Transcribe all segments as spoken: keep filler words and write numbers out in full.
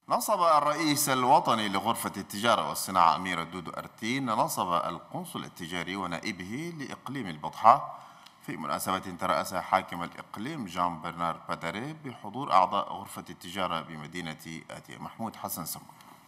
نصب الرئيس الوطني لغرفة التجارة والصناعة أمير الدودو أرتين نصب القنصل التجاري ونائبه لإقليم البطحاء في مناسبة ترأسها حاكم الإقليم جان برنار باداري بحضور أعضاء غرفة التجارة بمدينة آتية. محمود حسن سمر.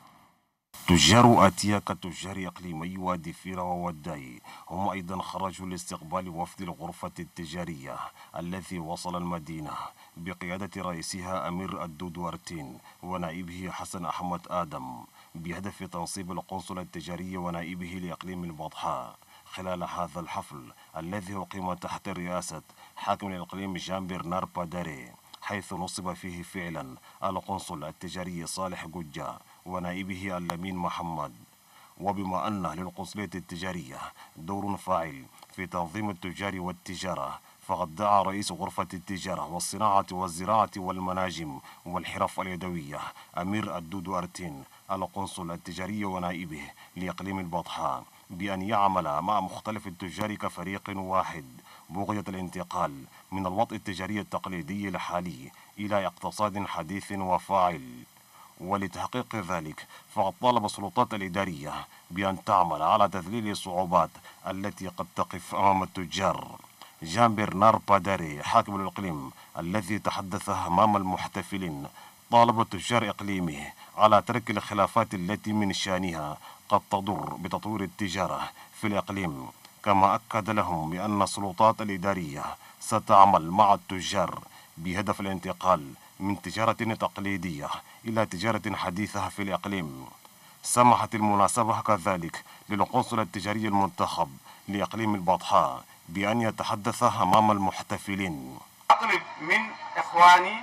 تجار آتية كتجار إقليمي وادي فيرة ووداي هم أيضا خرجوا لاستقبال وفد الغرفة التجارية الذي وصل المدينة بقيادة رئيسها أمير الدودو أرتين ونائبه حسن أحمد آدم بهدف تنصيب القنصل التجاري ونائبه لإقليم البطحاء. خلال هذا الحفل الذي أقيم تحت رئاسة حاكم الإقليم جان برنار باداري، حيث نصب فيه فعلا القنصل التجاري صالح جوجا ونائبه اللمين محمد. وبما أن للقنصلية التجارية دور فاعل في تنظيم التجار والتجارة، فقد دعا رئيس غرفة التجارة والصناعة والزراعة والمناجم والحرف اليدوية أمير الدودو أرتين القنصل التجاري ونائبه لإقليم البطحاء بأن يعمل مع مختلف التجار كفريق واحد بغية الانتقال من الوضع التجاري التقليدي الحالي إلى اقتصاد حديث وفاعل. ولتحقيق ذلك فقد طالب السلطات الإدارية بأن تعمل على تذليل الصعوبات التي قد تقف أمام التجار. جان برنار باداري حاكم الإقليم الذي تحدث أمام المحتفلين طالب تجار إقليمه على ترك الخلافات التي من شأنها قد تضر بتطوير التجارة في الإقليم، كما أكد لهم بأن السلطات الإدارية ستعمل مع التجار بهدف الانتقال من تجارة تقليدية إلى تجارة حديثة في الإقليم. سمحت المناسبة كذلك للقنصل التجاري المنتخب لإقليم البطحاء بأن يتحدث أمام المحتفلين. أطلب من إخواني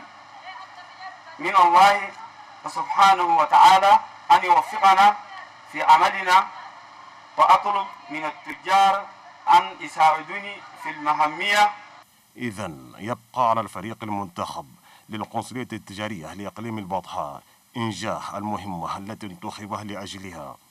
من الله سبحانه وتعالى أن يوفقنا في عملنا، وأطلب من التجار أن يساعدوني في المهمية. إذن يبقى على الفريق المنتخب للقنصلية التجارية لإقليم البطحاء إنجاح المهمة التي انتخب لأجلها.